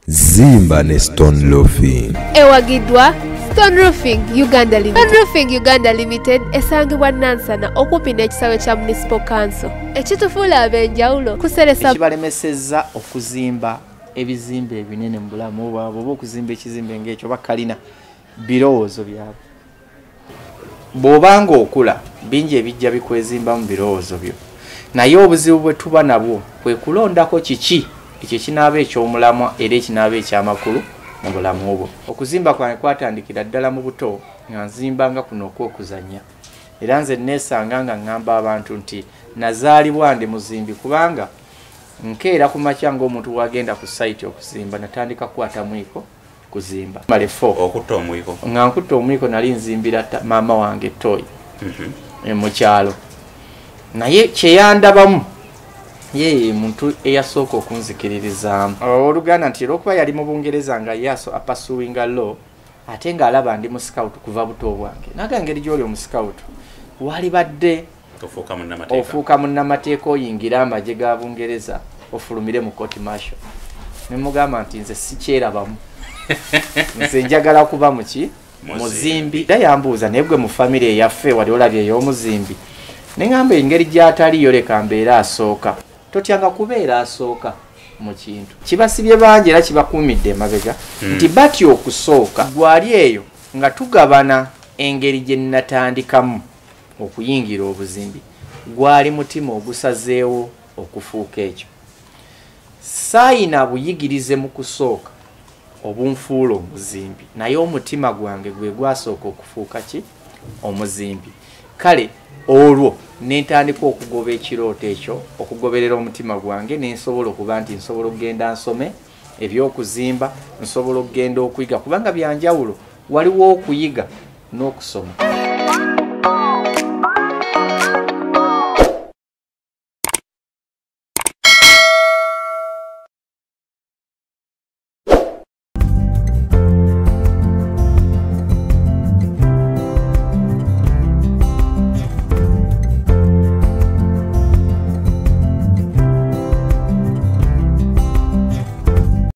Zimba ne Stone Roofing. Ewagidwa Stone Roofing Uganda Limited. Stone Roofing Uganda Limited esangibwa Nansana okumpi n'ekisawe kya Municipal Council. Ekitufuula ab'enjawulo kuseresa kibalemesezza okuzimba ebizimbe ebinene mu bulamu bwabwe oba okuzimba ekizimbe ng'ekyo bakalina birowoozo byabwe. Bw'obanga okula bingi ebijja bikwezimba mu birowoozo byo. Naye obuzibu bwe tuba nabwo kwe kulondako kiki ekyo kinaaba eky'omulamwa era ekinaaba ekyamakulu mu bulamu obwo. Okuzimba kwange kwatandikira ddala mu buto nga nzimbanga kuno okw'okuzannya. Era nze neesanga nga ngamba abantu nti nazaalibwa ndi muzimbi kubanga nkeera ku makya ng'omuntu wagenda ku site okuzimba natandika kukwata mwiko kuzimba. Okutta omwiko. Nga nkutta omwiko nali nzimbira maama wange Toyi mu kyalo. Naye kyeyandabamu ye muntu eyasooka okunzikiririzaamu. Oluganda nti olwokuba yali mu Bungereza nga yaso apasuwinga law ate ng'alaba ndi mu scout kuva buto bwange. Naga ngeri gy'oli omu scout wali badde ofuuka munnamateeka oyingira amagye ga Bungereza ofulumire mu court martial. Ne mugamba nti nze sikyerabamu. Nze njagala kuba muki muzimbi. Era yambuuza naye gwe mu famire eyaffe wali olabye ey'omuzimbi. Ne ngamba engeri gy'ataliyo leka mbeera asooka. Totyanga kubeera asooka mu kintu. Kibasibye bangi era kibakuumidde emabega nti batyo okusooka gwali eyo nga tugabana engeri gye natandikamu okuyingira obuzimbi. Gwali mutima ogusazeewo okufuuka ekyo. Saayina buyigirize mu kusooka obunfuula omuzimbi. Naye omutima gwange gwe gwasooka okufuuka ki? Omuzimbi. Kale olwo nentandika okugoba ekirooto ekyo okugoberera omutima gwange nensobola okuba nti nsobola okugenda nsome ebyokuzimba nsobola okugenda okuyiga kubanga byanjawulo waliwo okuyiga n'okusoma.